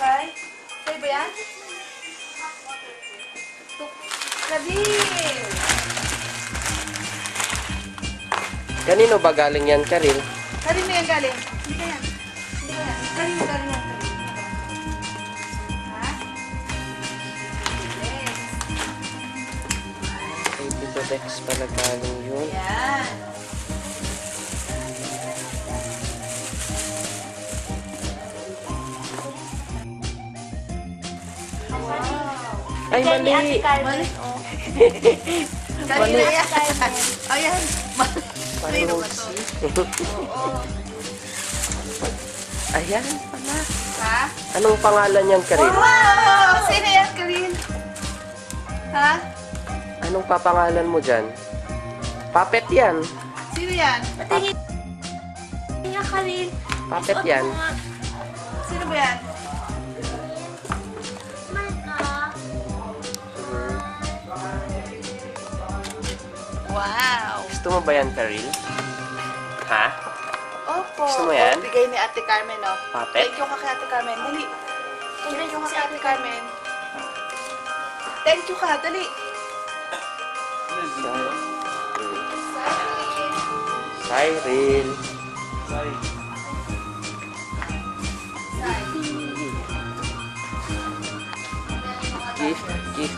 Sai? Sai ba yan? Karil! Kanino ba galing yan, Karil? Karil na yan galing. Hindi ka yan. Hindi ka yan. Karil na galing yan. Ha? Yes. Kay Tito Dex pala galing yun. Yan. Ay, mali! Mali. Kanina yan. Ayan. Kanino ba to? Oo. Ayan pala. Ha? Anong pangalan yan, Karil? Wow! Sino yan, Karil? Ha? Anong papangalan mo dyan? Puppet yan. Sino yan? Patingin niya, Karil. Puppet yan. Sino ba yan? Wow! Gusto mo ba yan, Karil? Ha? Opo. Gusto mo yan? Bigay ni Ate Carmen, no? Puppet? Thank you ka kay Ate Carmen. Dali. Thank you ka kay Ate Carmen. Thank you ka. Dali. Cyril. Gift, gift.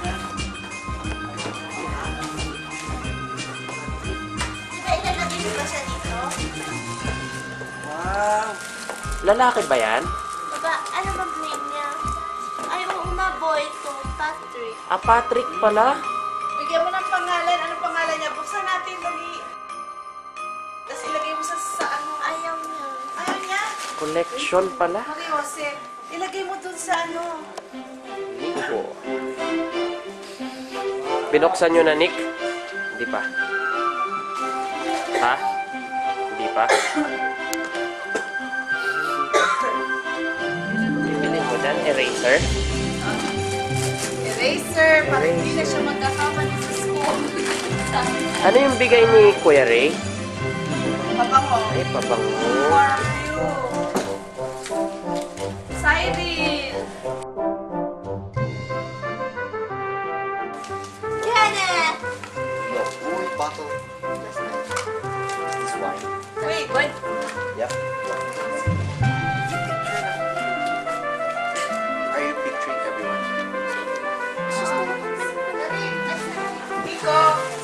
Diba ilalagay mo ba siya dito? Wow! Lalaki ba yan? Diba, ano bang name niya? Ay, oo nga, boy to Patrick. Ah, Patrick pala? Bigyan mo ng pangalan. Anong pangalan niya? Buksan natin. Dali. Tapos ilagay mo sa ano. Ayaw niya. Ayaw niya? Collection pala? Marie Jose. Ilagay mo dun sa ano. Nico. Binuksan nyo na, Nick? Hindi pa. Ha? Hindi pa? Bilhin mo dyan, eraser? Eraser. Para hindi na siya magkakamali sa school. Ano yung bigay ni Kuya Ray? Pabango. Ay, pabango. For you. Cyril. Janet! No, only bottle. That's nice. This wine. Wait, what? Yep. Are you picturing everyone? Nico.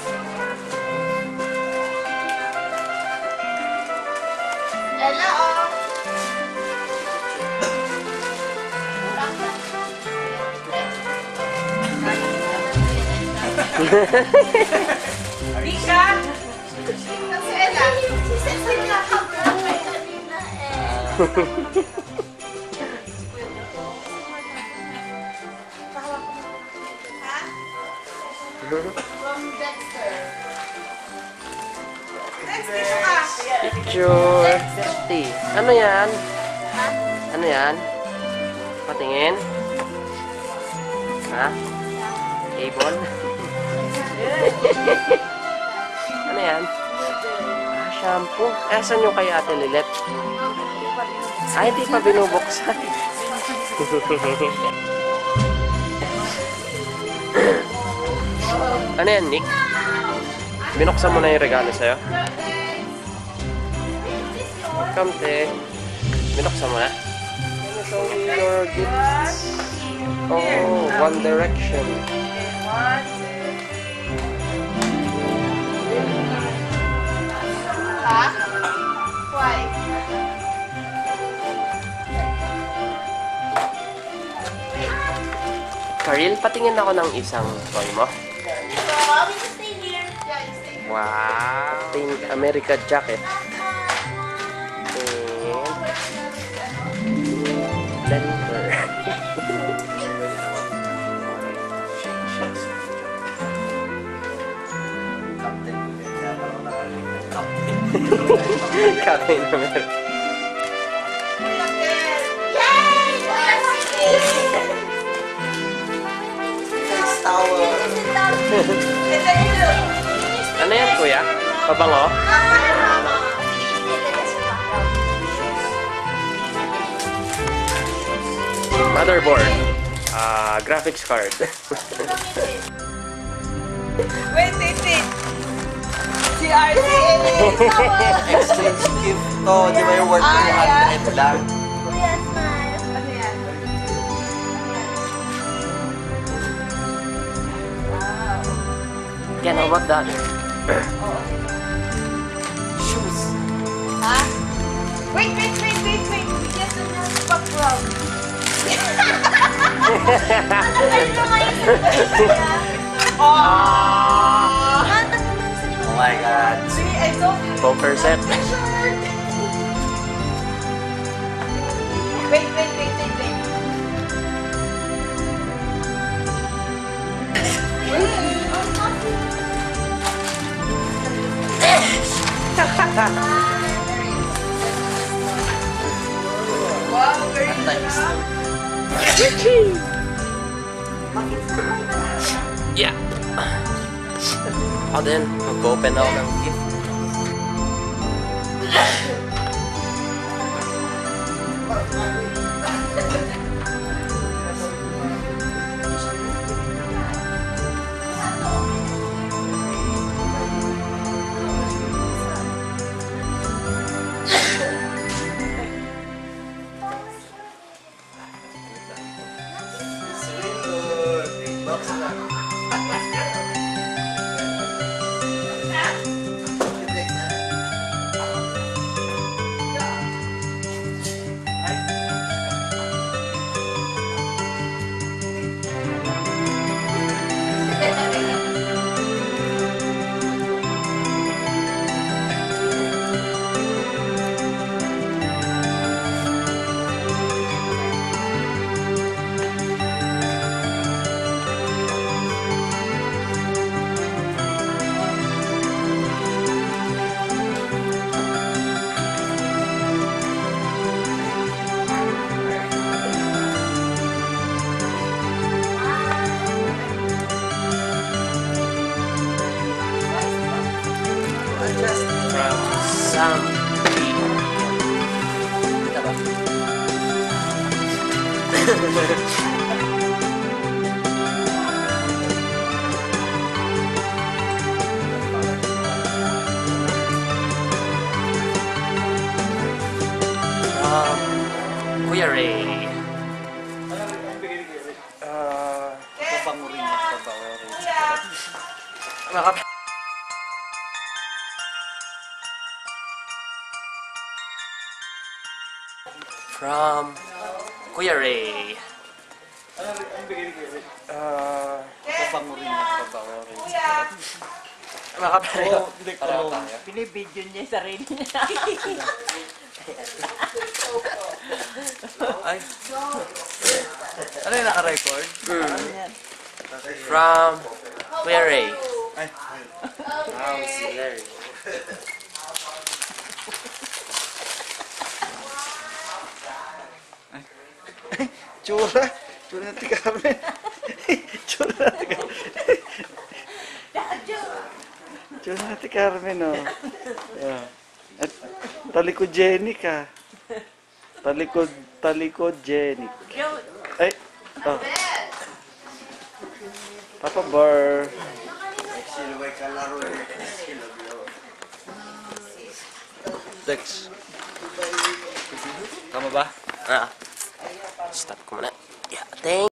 Lala, oh. Nika. Si Ella. Si Cecilia ka ba? Kay kanina eh. Ha? From Dexter. Dexter, dito ka. Picture. Besty. Ano yan? Ha? Ano yan? Patingin? Ha? Cable? Ano yan? Ah, shampoo. Eh, saan yung kay Ate Lilet? Ay, hindi pa binubuksan. Ano yan, Nick? Binuksan mo na yung regalo sa'yo? Welcome, te. Binuksan mo na? Show me your gifts. Oh, One Direction. Ha? Why? Karil, patingin ako ng isang toy mo. So, we can stay here. Yeah, you stay. Wow! Pink America jacket. And Denver. Captain America. Yay! Nice towel. Ano yan, kuya? Pabango? Motherboard. Graphics card. Wait. Si RC. Exchange gift to, di ba yung worth 300 lang? Kuya, smile. Ano yan? Wow. Ken, how about that? Shoes. Ha? Wait. We just announced background. Ano na ngayon sa kuya? Oh my God. See, I told you. Poker set. Wait. Wow, very nice. Yeah. Ako din, mag-open ako ng gift. Box lang. From Sam. Kita ba? Kuya Ray. From Kuya Ray. Binibidyo niya yung sarili niya. Ay. Ano yung naka-record? From Kuya Ray. Ay. Wow, si Larry. Tsura. Tsura natin Carmen. Tsura natin Carmen. Tsura natin Carmen, oh. Yeah. At talikogenic, ah. Talikogenic. Ay. Oh. Papa Bar. Text. Tama ba? Stop ko muna. Yeah, thank